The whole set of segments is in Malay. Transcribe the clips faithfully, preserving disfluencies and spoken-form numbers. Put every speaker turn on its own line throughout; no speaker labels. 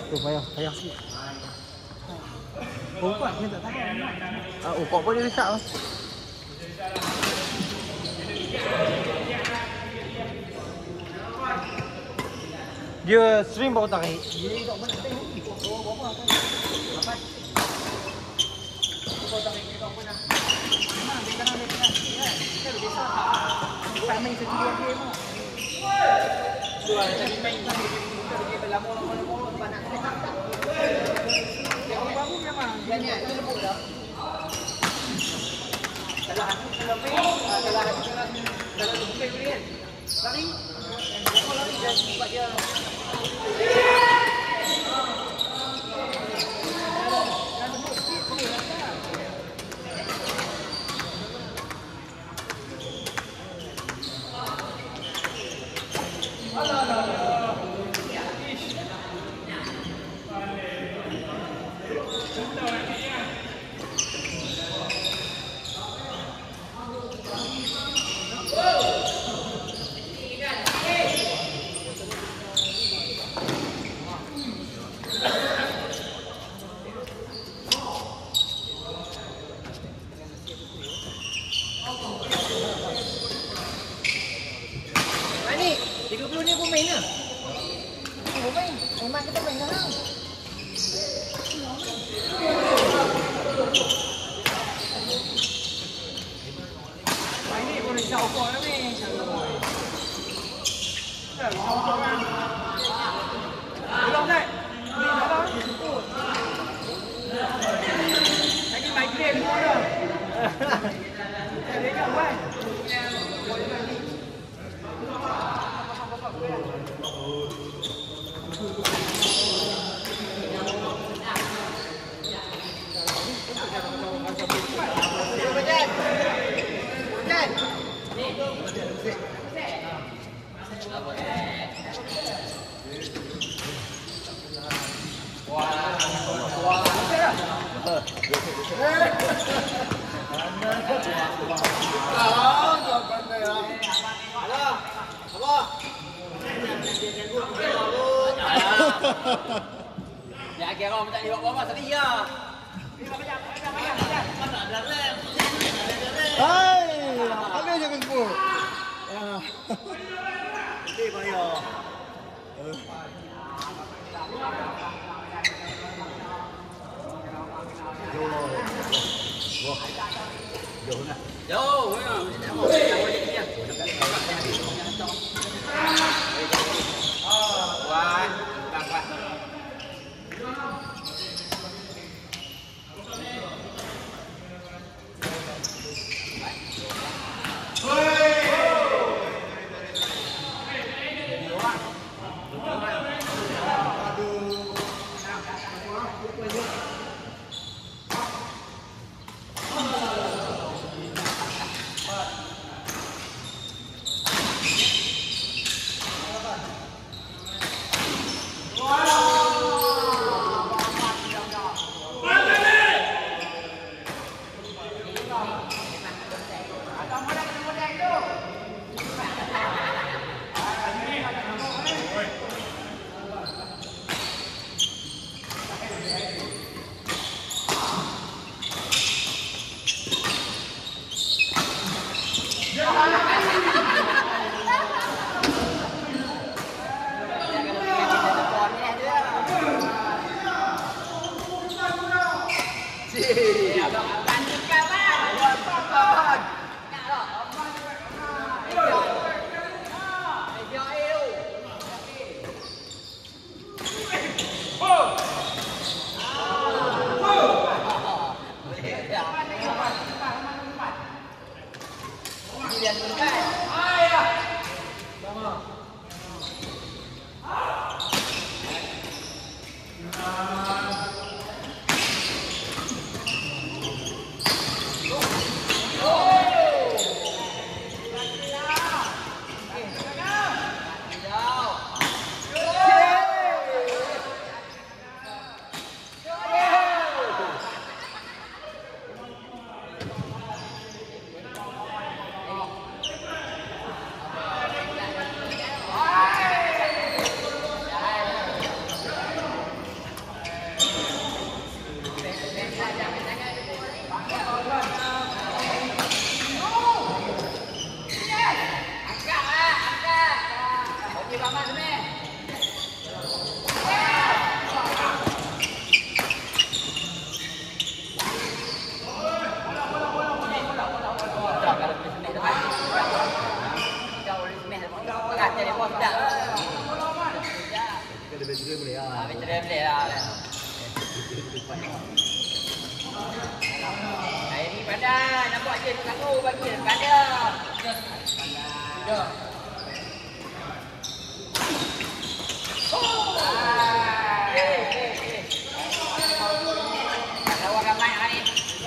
Tu payah, payah sikit. Ukok dia tak tahu. Ah, ukok pun dia risap. Dia string baru tarik. Dia tak mana tarik lagi. Oh, berapa kan? Lapan. Baru tarik dia tak pernah. Memang dia kena dia kena. Kita dah biasa. Kita main sendiri dia mah. Tu lah, tadi main kan dia kita lama-lama sebab nak kena tak. Yang baru memang dia ni itu lembut dah. Kalau aku kalau main, kalau aku kalau kalau bukan dia kan. Lari. Kalau lari dia sebab dia tiga puluh ni pun main lah. Pun main. Memang kita main lah. Main ni pun risau kau lah ni. Dah risau kau kan. Belum tak? Ni dah lah. Lagi migraine semua dah. Dia kan buat.
Ya kira orang tak lihat bawah tadi ya.
Hai, apa je kan kau? Ah. Ini payah. Wah. Jauh nak.
Jauh, memang. Wah, bang, bang.
veteran boleh lah.
Ah, veteran boleh lah. Saya ni pandai, nampak je tu aku bagi pada. Sudah. Oh. Ah, eh, eh, eh. Lawan ramai hari.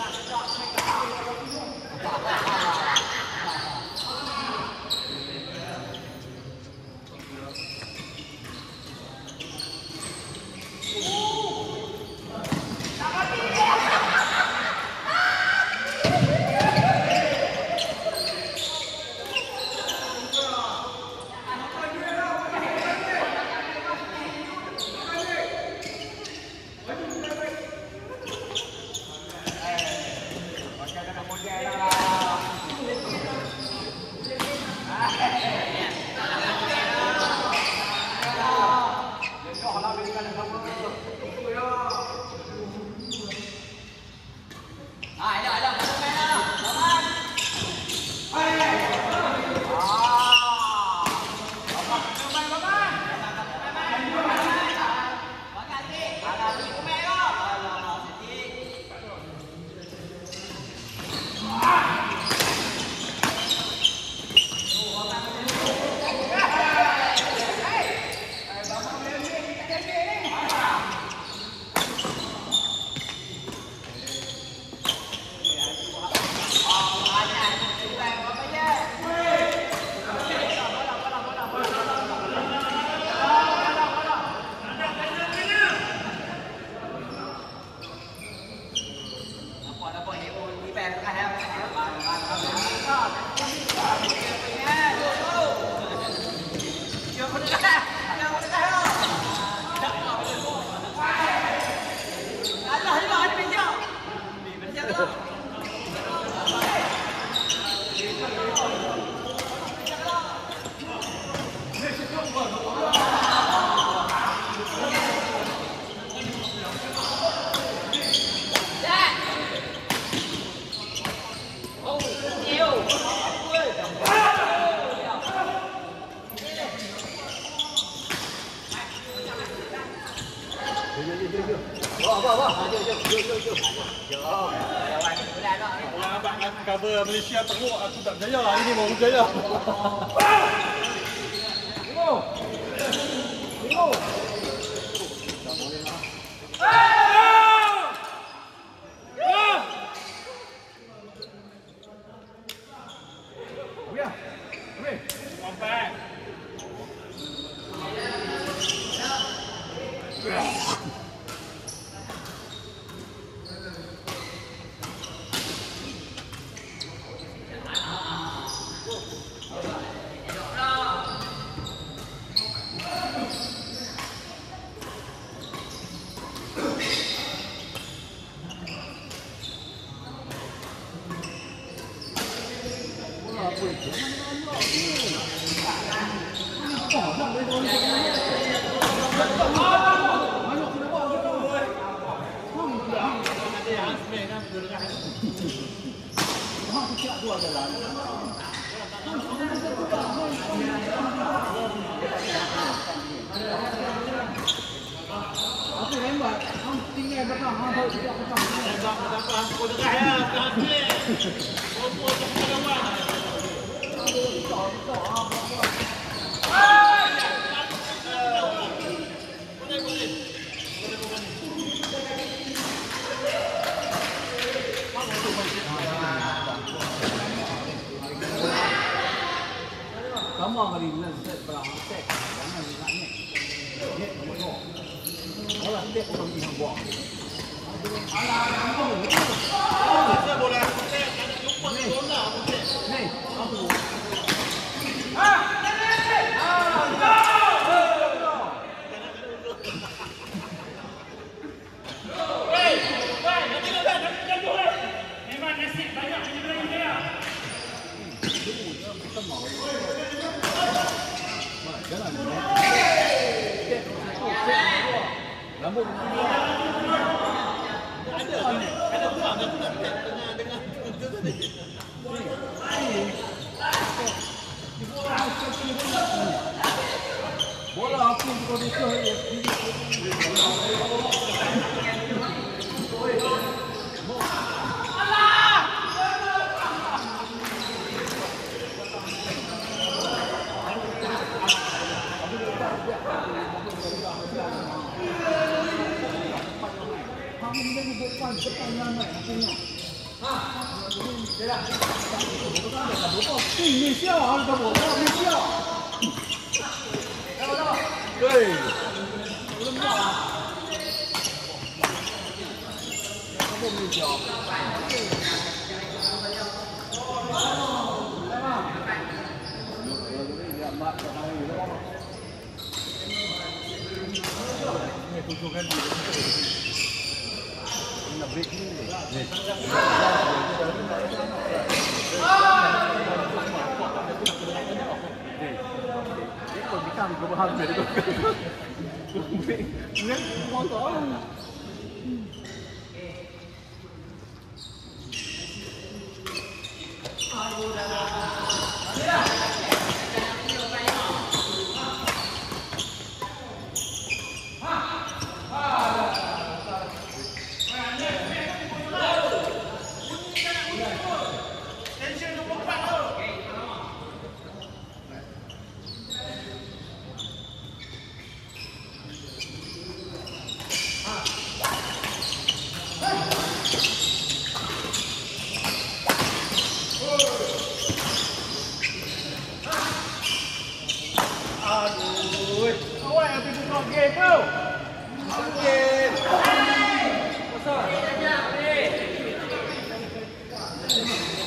Cover Malaysia teruk, aku tak percaya. Ini baru percaya.
Tengok. Tengok. Ya. Weh.
Sampai.
Aku lembat, aku tinggal belakang, aku tahu tidak aku tahu.
Tak apa, aku dekat ya, tak boleh. Apa tu kawan?
Sama kali bulan set berang set. Jangan nak ni. Ni nombor dua. Orang set orang pergi hang buang. Alah, alah.
Saya boleh set, ada lupa bola set.
Ni, aku.
Memang nasib banyak ini berani dia.
Jalan. Rambut
Ada ada buang aku tak dengar dengar tu tadi.
Bola aku kau disuruh ya. Kamu menjadi depan depan ramai punya. Ha. Jelah. Malaysia ada bola Malaysia. Hey. Belum dah. Kamu Malaysia. Ini tujukan dia. Nak break ni. Ni. Itu bisa global hub jadi tu. Ni mau tahu. Aduh, awak yang pergi buka game tu. Game. Pasal.